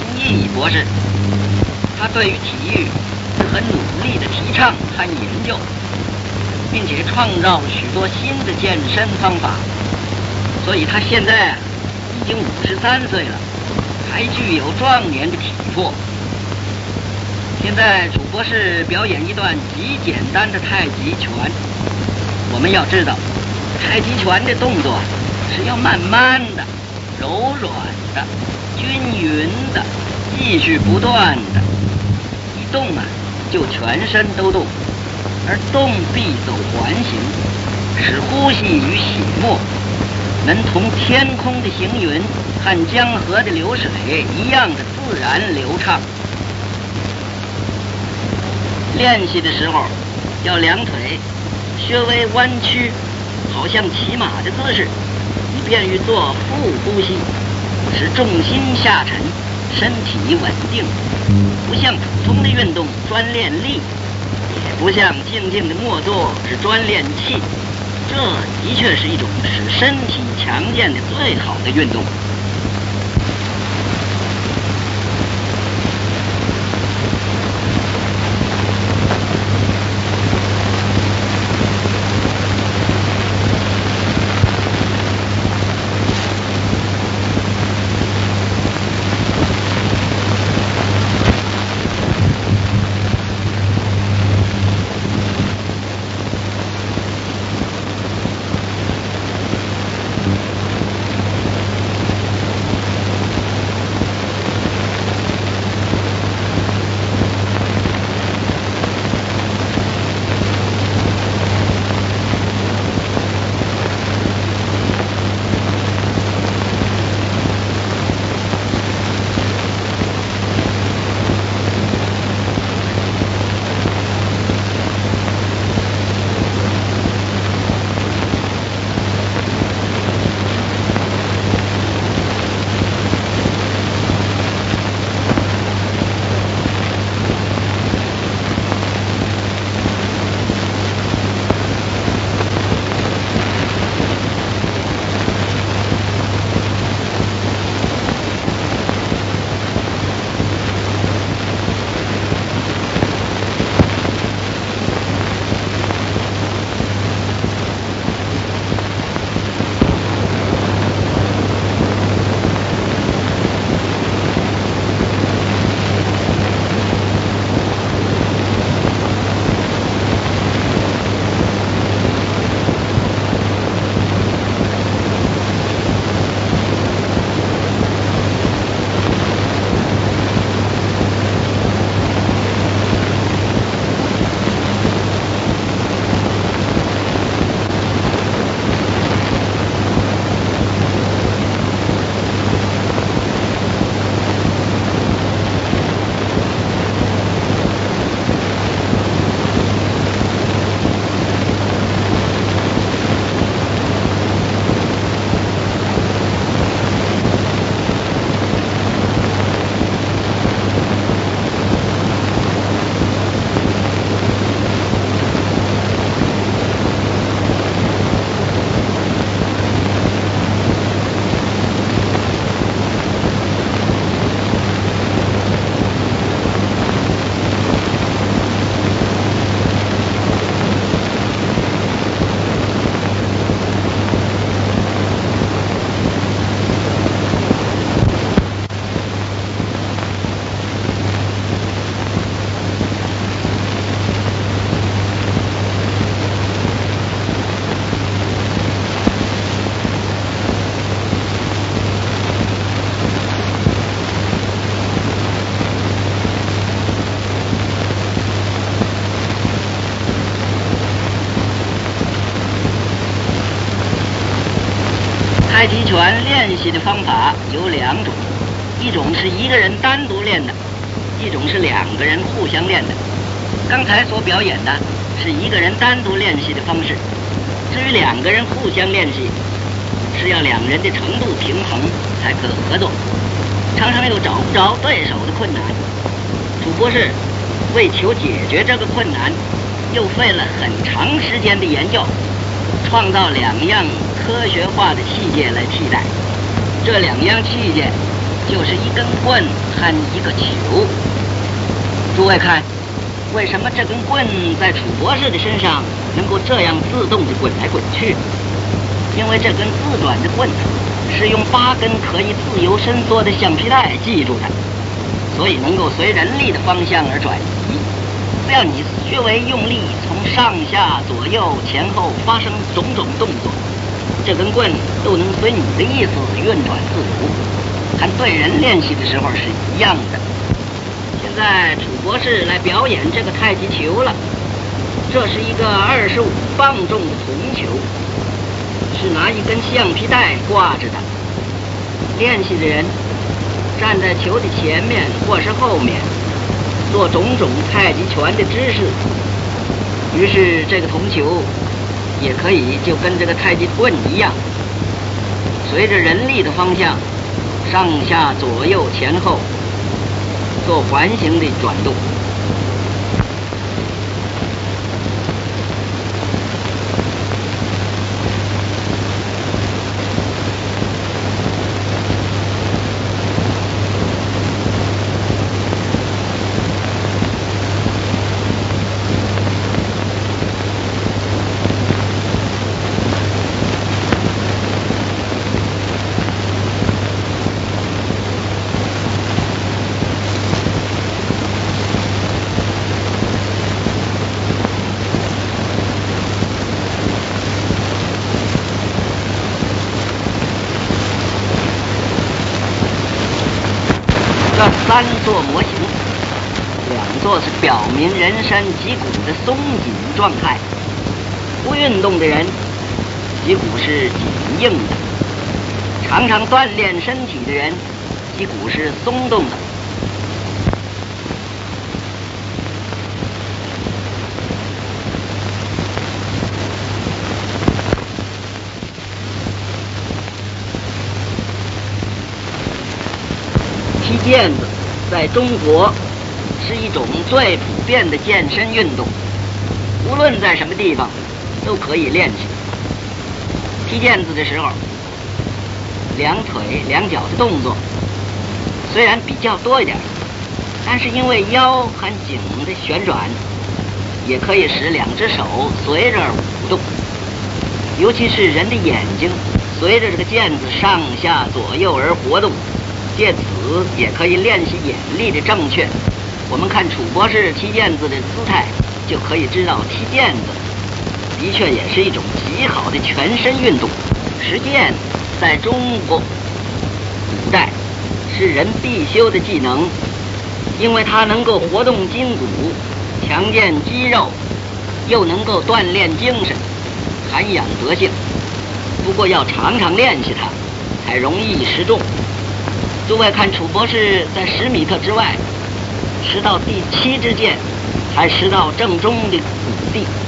Minyi博士，他对于体育是很努力的提倡和研究，并且创造许多新的健身方法，所以他现在已经53岁了，还具有壮年的体魄。现在楚博士表演一段极简单的太极拳。我们要知道，太极拳的动作是要慢慢的、柔软的、均匀的、继续不断的，一动就全身都动，而动必走环形，使呼吸与血沫能同天空的行云和江河的流水一样的自然流畅。练习的时候，要两腿稍微弯曲，好像骑马的姿势，以便于做腹呼吸，使重心下沉，身体稳定。不像普通的运动专练力，也不像静静的默坐是专练气。这的确是一种使身体强健的最好的运动。太极拳练习的方法有两种，一种是一个人单独练的，一种是两个人互相练的。刚才所表演的是一个人单独练习的方式，至于两个人互相练习，是要两人的程度平衡才可合作，常常有找不着对手的困难。楚博士为求解决这个困难，又费了很长时间的研究，创造两样科学化的器械来替代。这两样器械就是一根棍和一个球。诸位看，为什么这根棍在楚博士的身上能够这样自动地滚来滚去？因为这根自转的棍是用8根可以自由伸缩的橡皮带系住的，所以能够随人力的方向而转移。只要你略微用力，从上下左右前后发生种种动作，这根棍都能随你的意思运转自如，和对人练习的时候是一样的。现在楚博士来表演这个太极球了，这是一个25磅重的铜球，是拿一根橡皮带挂着的。练习的人站在球的前面或是后面，做种种太极拳的姿势，于是这个铜球也可以就跟这个太极棍一样，随着人力的方向上下左右前后做环形的转动。3座模型，2座是表明人身脊骨的松紧状态。不运动的人，脊骨是紧硬的；常常锻炼身体的人，脊骨是松动的。踢毽子在中国是一种最普遍的健身运动，无论在什么地方都可以练习。踢毽子的时候，两腿两脚的动作虽然比较多一点，但是因为腰和颈的旋转，也可以使2只手随着舞动，尤其是人的眼睛随着这个毽子上下左右而活动，借此也可以练习眼力的正确。我们看楚博士踢毽子的姿态，就可以知道踢毽子的确也是一种极好的全身运动。实践在中国古代是人必修的技能，因为它能够活动筋骨，强健肌肉，又能够锻炼精神，涵养德性。不过要常常练习它，才容易识中。诸位看楚博士在10米之外拾到第7支箭，还拾到正中的谷地。